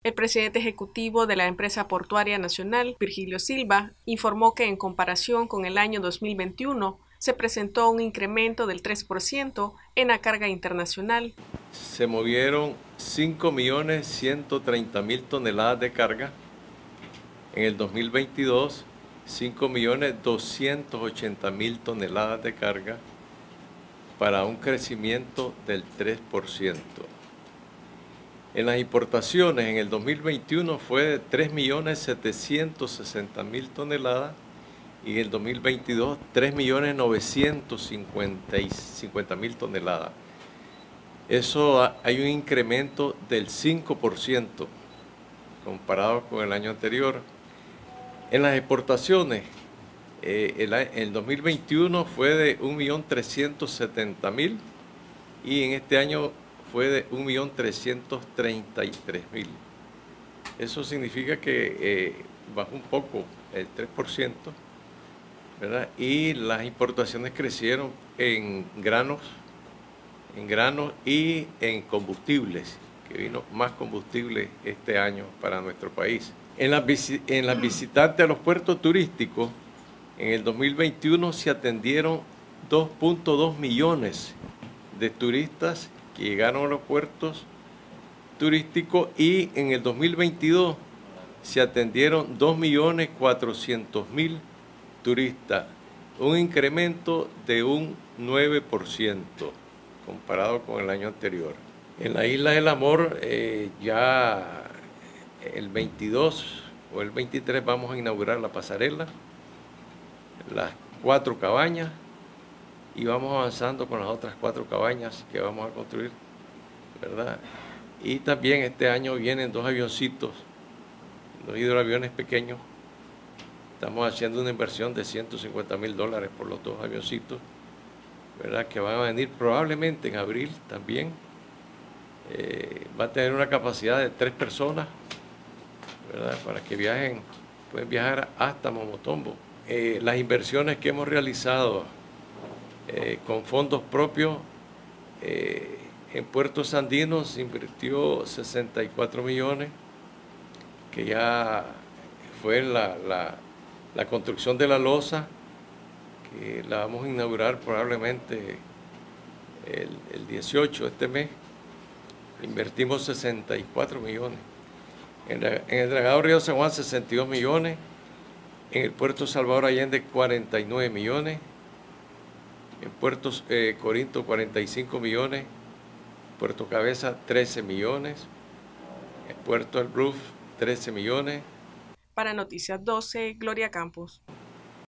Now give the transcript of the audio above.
El presidente ejecutivo de la empresa portuaria nacional, Virgilio Silva, informó que en comparación con el año 2021 se presentó un incremento del 3% en la carga internacional. Se movieron 5.130.000 toneladas de carga. En el 2022, 5.280.000 toneladas de carga para un crecimiento del 3%. En las importaciones, en el 2021 fue de 3.760.000 toneladas y en el 2022 3.950.000 toneladas. Eso hay un incremento del 5% comparado con el año anterior. En las exportaciones, el 2021 fue de 1.370.000 y en este año fue de 1.333.000. Eso significa que bajó un poco, el 3%, ¿verdad? Y las importaciones crecieron en granos y en combustibles, que vino más combustible este año para nuestro país. En las visitantes a los puertos turísticos, en el 2021 se atendieron 2.2 millones de turistas que llegaron a los puertos turísticos y en el 2022 se atendieron 2.400.000 turistas, un incremento de un 9% comparado con el año anterior. En la Isla del Amor ya el 22 o el 23 vamos a inaugurar la pasarela, las 4 cabañas, y vamos avanzando con las otras 4 cabañas que vamos a construir, ¿verdad? Y también este año vienen 2 avioncitos, 2 hidroaviones pequeños. Estamos haciendo una inversión de $150.000 por los 2 avioncitos, ¿verdad? Que van a venir probablemente en abril también. Va a tener una capacidad de 3 personas, ¿verdad? Para que viajen, pueden viajar hasta Momotombo. Las inversiones que hemos realizado con fondos propios, en Puertos Andinos se invirtió 64 millones, que ya fue la construcción de la losa, que la vamos a inaugurar probablemente el 18 de este mes. Invertimos 64 millones. En el dragado Río San Juan 62 millones, en el puerto Salvador Allende 49 millones, en Puerto Corinto 45 millones, Puerto Cabeza 13 millones, en Puerto El Bluff 13 millones. Para Noticias 12, Gloria Campos.